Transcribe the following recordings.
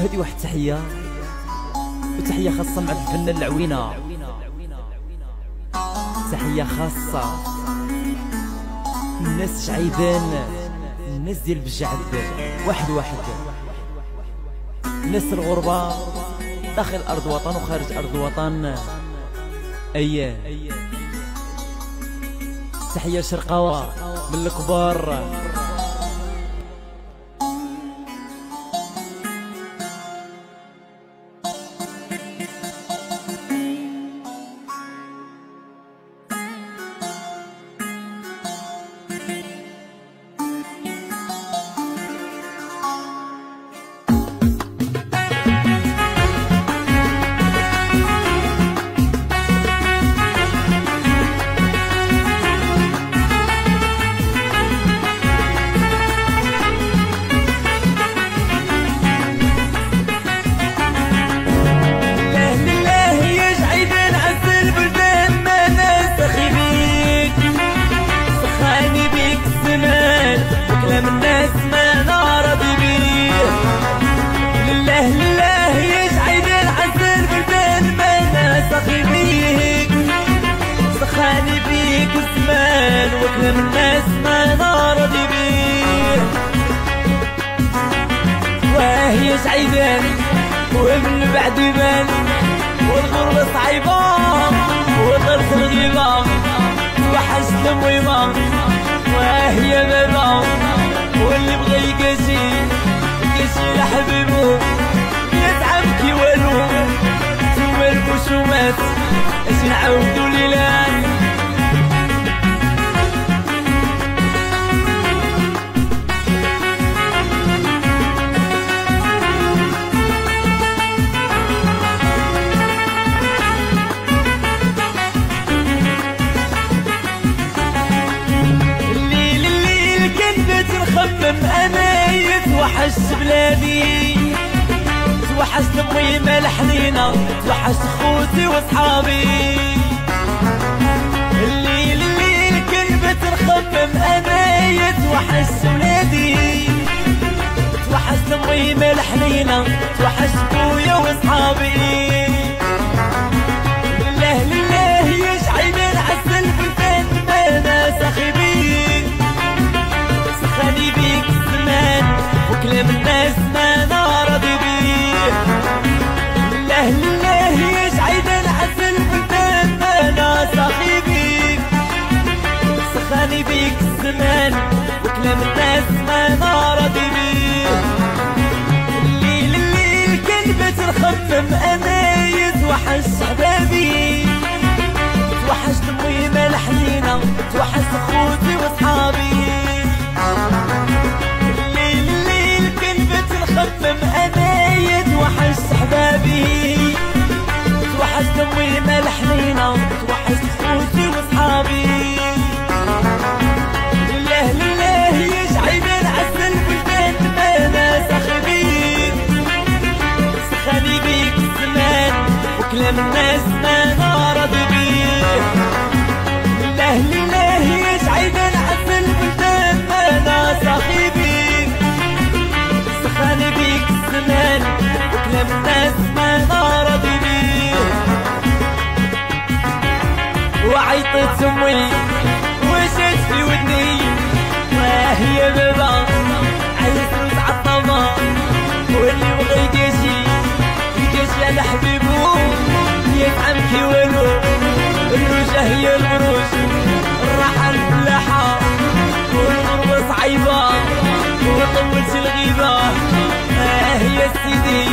وهذه واحد تحية، وتحية خاصة مع الفنان العوينة، تحية خاصة الناس شعيبان، الناس ديال بجعد، واحد الناس الغربة داخل أرض وطن وخارج أرض وطن. أييه تحية شرقاوة من الكبار. سخاني بيك الزمان وكلام الناس ما نراضي بيه. وهي سعيدان ومن بعد يبان، والغربة صعيبة وطرت الغيبة، وحشت المويمة وهي بابا، واللي بغى يقاسي لحبيبو يتعب كي والو. نتوما الكسومات اش نعاودو ليلان، الليل كنت نخمم انا يتوحش بلادي، توحشت الميمة الحنينة، توحشت خوتي وصحابي. الليل كنت نخمم انا يتوحشت ولادي، توحشت الميمة الحنينة، توحشت بويا وصحابي. لله يشعل العسل بالفن ما ناس اخيبي، سخاني بيك الزمان وكلام الناس ما نراضي بيه. لله يسعد العسل بالفن ما ناس اخيبي، سخاني بيك الزمان وكلام الناس ما نراضي بيه. الليل كنت نخمم انا يتوحش حبابي، توحشت الميمة الحنينة، توحشت خوتي وصحابي. الليل كنت نخمم انا يتوحشت حبابي، توحشت الميمة الحنينة، توحشت خوتي وصحابي. لله يشعل العسل بالفن ما ناس اخبي، سخاني بيك الزمان وكلام الناس ما نراضي بيه. لله يشعل العسل بالفن ما ناس اخبي، سخاني بيك الزمان وكلام الناس ما نراضي بيه. وعيطت امي وجات في ودني، وهي بابا عايز روز عالطما، واللي بغى يقاسي على حبيبو يطعم كي والو. الروجة هي البروج، الراحة الفلاحة، والغربة صعيبة وطولت الغيبة. يا سيدي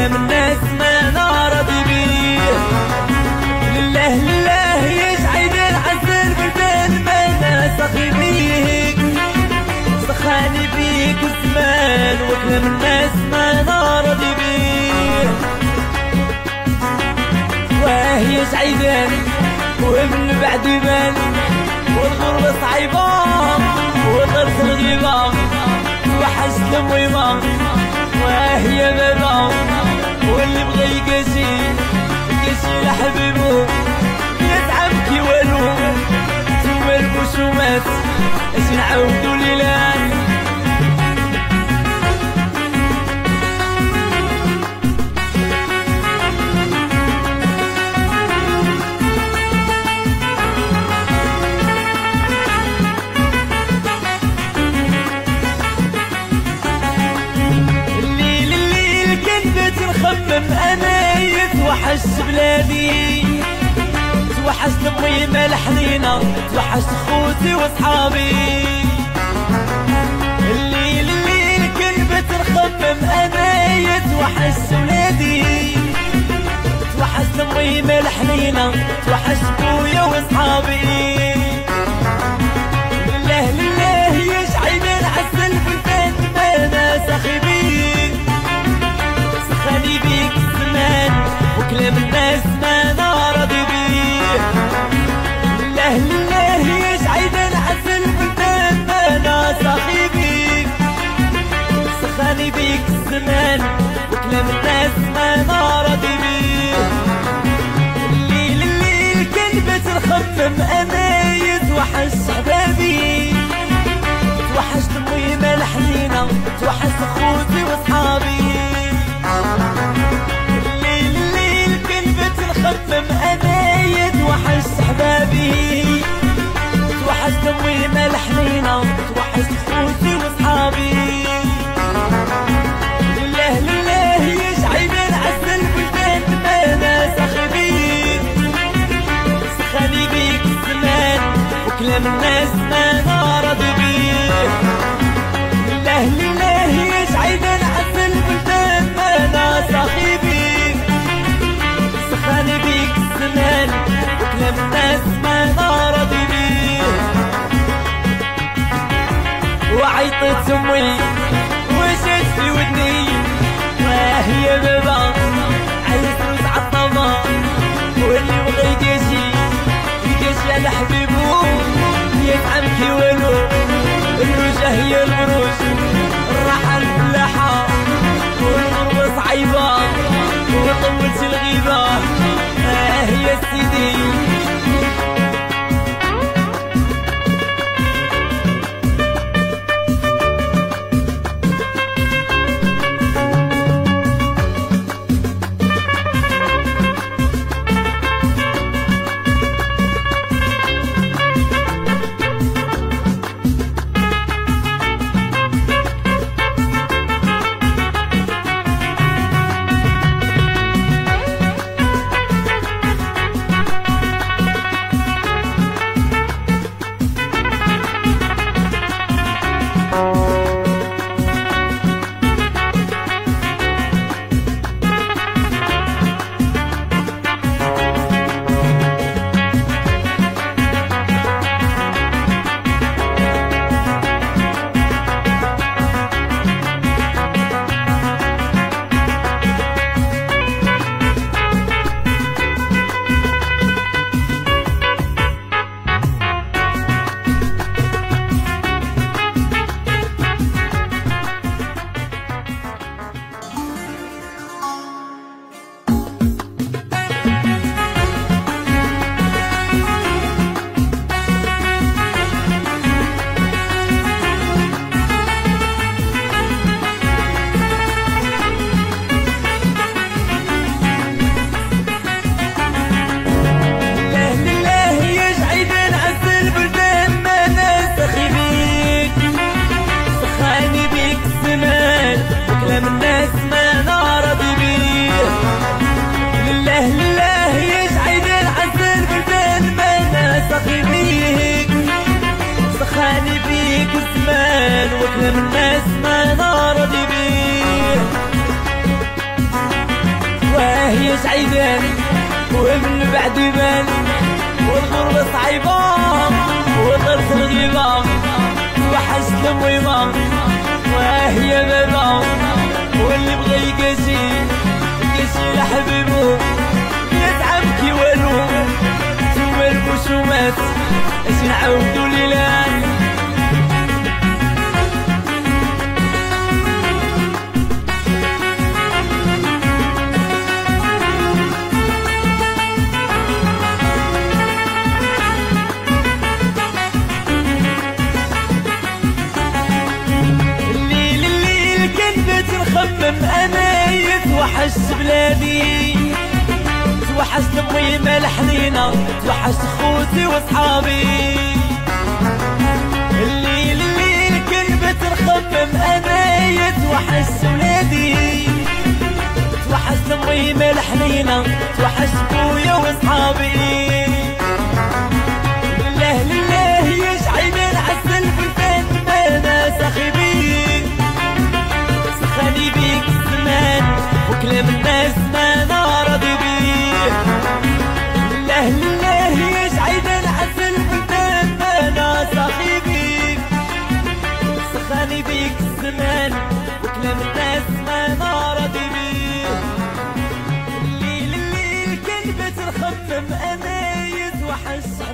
وكلام الناس ما نراضي بيه. لله لله يجعل العسل بلدان ما انا سخي بيك، سخاني بيك الزمان وكلام الناس ما نراضي بيه. واه يجعل ومن بعد يبان والغربة صعيبة وطرت الغيبة وحشت الميمة. واه يا بابا واللي بغى يقاسي لحبيبو يتعب كي والو تما البشومات اش نعاودو ليلان. نخمم انا يتوحش بلادي، توحشت امي مالحنينه، توحشت خوتي وصحابي. الليل كنت نخمم انا يتوحش ولادي، توحشت امي مالحنينه، توحشت بويا وصحابي. لله لله يجعل العسل بالبيت ما انا سخي بيك، سخاني بيك الزمان وكلام الناس ما نراضي بيه. لله لله يجعل العسل بالبيت ما انا سخي بيك، سخاني بيك الزمان وكلام الناس ما نراضي بيه. الليل كنت نخمم انا يتوحش حبابي، توحشت امي مالحنينه، توحشت خوتي وصحابي. الليل كنت نخمم انا يتوحش حبابي، توحشت امي مالحنينه، توحشت خوتي وصحابي. لله لله يجعل العسل بالبيت ما انا سخي بيك، سخاني بيك الزمان وكلام الناس ما نراضي بيه. لله لله يجعل العسل بالبيت ما انا سخي بيك، سخاني بيك الزمان وكلام الناس ما نراضي بيه. وعيطت امي وجات في ودني، واه يا بابا عايز روز عالطما، واللي بغى يقاسي على حبيبو يتعب كي والو. الروجة هي البروج، الراحة الفلاحة والغربة صعيبة وطولت الغيبة. يا سيدي وكلام الناس ما نرضي بيه. سعيدان ومن بعد بان والغربة صعيبة وطرت الغيبة وحشت الميمة وهي بابا واللي بغى يقاسي لحبيبو يتعب كي والو ثم الخصومات اش نعاودو ليلان نخمم انا يتوحشت بلادي توحشت الميمة الحنينة توحشت خوتي وصحابي الليل كنت نخمم انا يتوحشت بلادي توحشت الميمة الحنينة توحشت بويا وصحابي لله يشعل العسل بالفن ما ناس خبيب خلي بيك الزمان وكلام الناس ما نراضي بيه لله يسعد العسل بالبان ما انا صاحي بيك سخاني بيك الزمان وكلام الناس ما نراضي بيه الليل كنت نخمم انا يتوحش